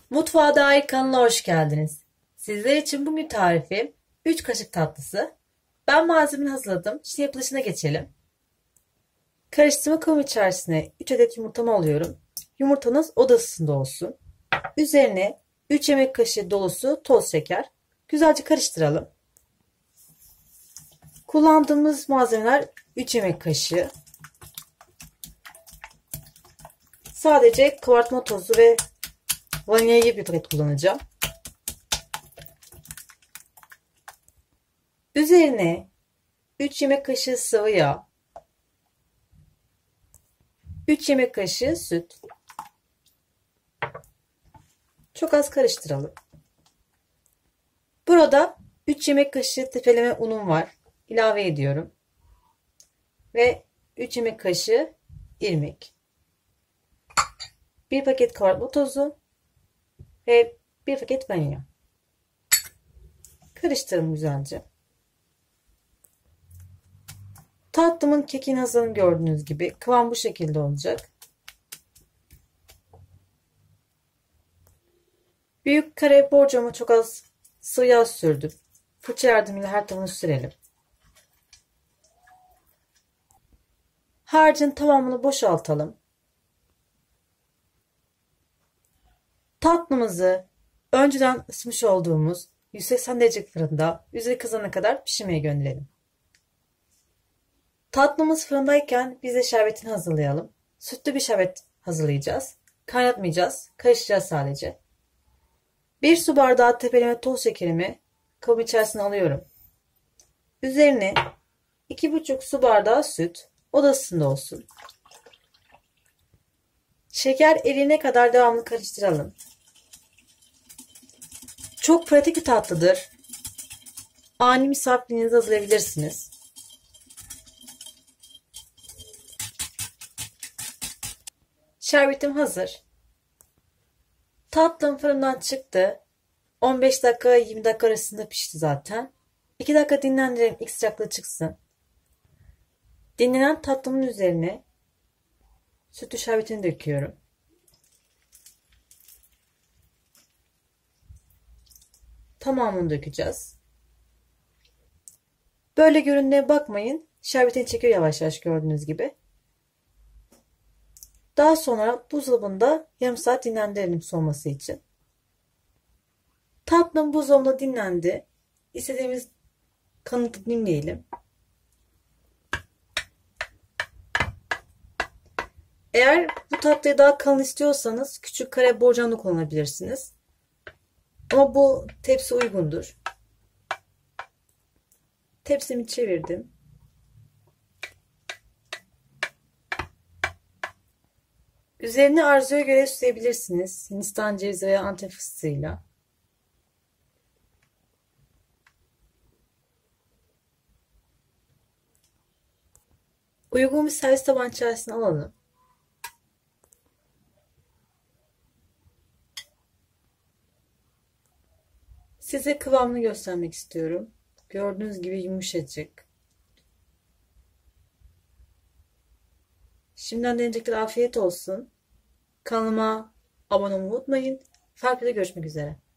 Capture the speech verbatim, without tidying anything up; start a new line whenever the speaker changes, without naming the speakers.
Mutfağa dair kanalına hoş geldiniz. Sizler için bugün tarifim üç kaşık tatlısı. Ben malzemeni hazırladım. Şimdi yapılışına geçelim. Karıştırma kabı içerisine üç adet yumurtamı alıyorum. Yumurtanız oda ısısında olsun. Üzerine üç yemek kaşığı dolusu toz şeker. Güzelce karıştıralım. Kullandığımız malzemeler üç yemek kaşığı. Sadece kabartma tozu ve vanilya bir paket kullanacağım. Üzerine üç yemek kaşığı sıvı yağ, üç yemek kaşığı süt. Çok az karıştıralım. Burada üç yemek kaşığı tepeleme unum var. İlave ediyorum. Ve üç yemek kaşığı irmik. bir paket kabartma tozu ve bir paket vanilya. Karıştırın güzelce. Tatlımın kekin hazırını gördüğünüz gibi kıvam bu şekilde olacak. Büyük kare borcama çok az sıvı yağ sürdüm. Fırça yardımıyla her tarafını sürelim. Harcın tamamını boşaltalım. Tatlımızı önceden ısıtmış olduğumuz yüz seksen derece fırında üzeri kızana kadar pişirmeye gönderelim. Tatlımız fırındayken biz de şerbetini hazırlayalım. Sütlü bir şerbet hazırlayacağız. Kaynatmayacağız. Karıştıracağız sadece. bir su bardağı tepeleme toz şekerimi kabın içerisine alıyorum. Üzerine iki buçuk su bardağı süt oda ısısında olsun. Şeker eriyene kadar devamlı karıştıralım. Çok pratik bir tatlıdır. Ani misafirliğinizi hazırlayabilirsiniz. Şerbetim hazır. Tatlım fırından çıktı. on beş dakika yirmi dakika arasında pişti zaten. iki dakika dinlendirelim ilk sıcaklığı çıksın. Dinlenen tatlımın üzerine sütlü şerbetini döküyorum. Tamamını dökeceğiz. Böyle göründüğüne bakmayın. Şerbetini çekiyor yavaş yavaş gördüğünüz gibi. Daha sonra buzdolabında yarım saat dinlendirelim soğuması için. Tatlım buzdolabında dinlendi. İstediğimiz kanı dinleyelim. Eğer bu tatlıyı daha kalın istiyorsanız küçük kare borcam da kullanabilirsiniz. Ama bu tepsi uygundur. Tepsimi çevirdim. Üzerine arzuya göre süsleyebilirsiniz. Hindistan cevizi veya Antep fıstığıyla. Uygun bir servis tabağı içerisine alalım. Size kıvamını göstermek istiyorum. Gördüğünüz gibi yumuşacık. Şimdiden deneyecekler afiyet olsun. Kanalıma abone olmayı unutmayın. Farklı görüşmek üzere.